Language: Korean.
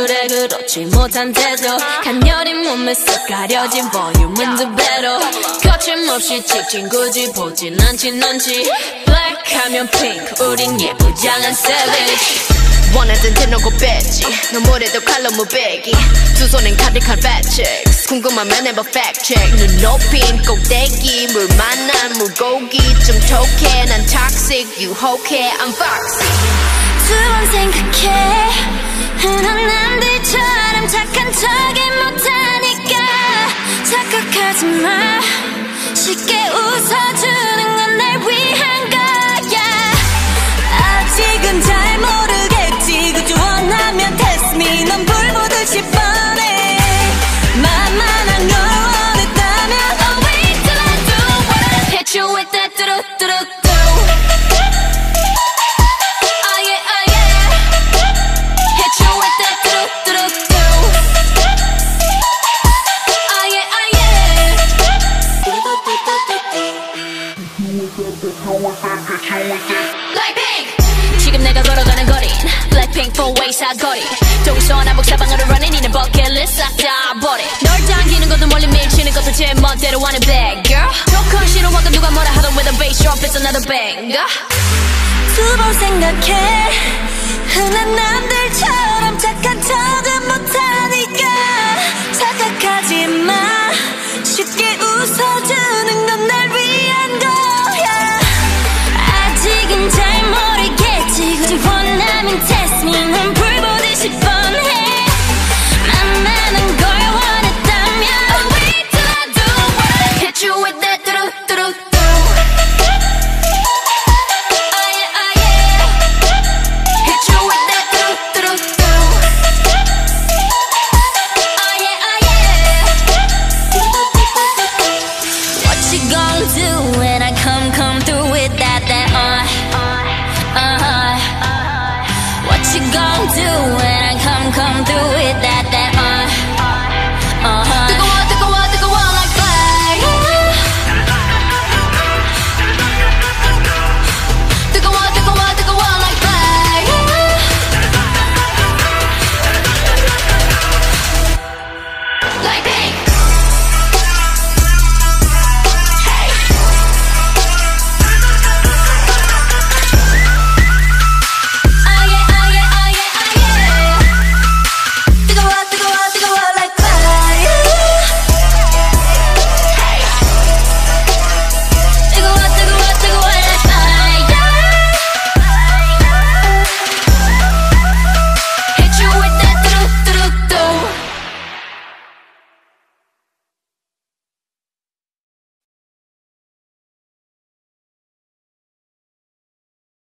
그래 그렇지 못한 태도 간녀린 몸에 쏙 가려진 볼륨은 두 배로 거침없이 찍힌 굳이 보진 않지 넌지 Black 하면 pink 우린 예쁘장한 savage 원하던 대놓고 뺐지 너무래도 칼로 무배기 두 손엔 가득한 fat chicks 궁금하면 해봐 fact check 눈 높인 꼭대기 물 만난 물고기 좀 톡해 난 toxic 유혹해 I'm foxy 두 번 생각해 흔한 남들처럼 착한 척이 못하니까 착각하지 마 쉽게 웃어주는 건 날 위한 거야 아직은 잘 모르겠지 그저 원하면 test me 넌 불 보듯이 뻔해 만만한 걸 원했다면 Oh wait till I do what I hit you with that 뚜루뚜루뚜 Blackpink 지금 내가 걸어가는 거린 Blackpink four-way 사거리 동서남북 사방으로 running 이는 버킷리스트 싹 다 버려 널 당기는 것도 멀리 밀치는 것도 제 멋대로 하는 bad girl 조금 싫어하고 누가 뭐라 하던 with a bass drop it's another banger 두 번 생각해 흔한 남들처럼 착한 척